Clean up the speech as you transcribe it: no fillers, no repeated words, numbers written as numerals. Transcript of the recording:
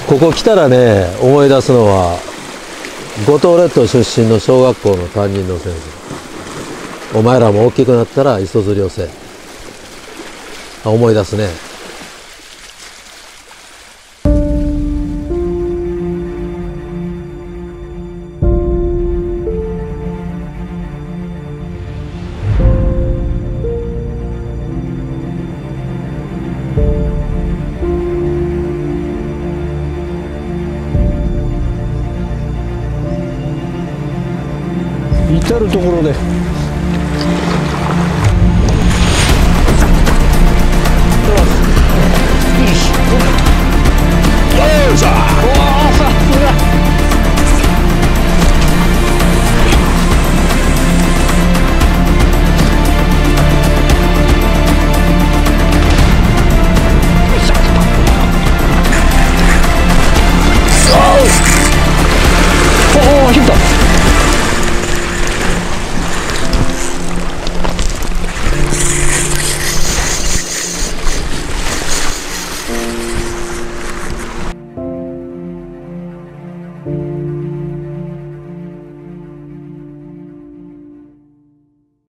ここ来たらね、思い出すのは五島列島出身の小学校の担任の先生。お前らも大きくなったら磯釣りをせえ。思い出すね。 至る所で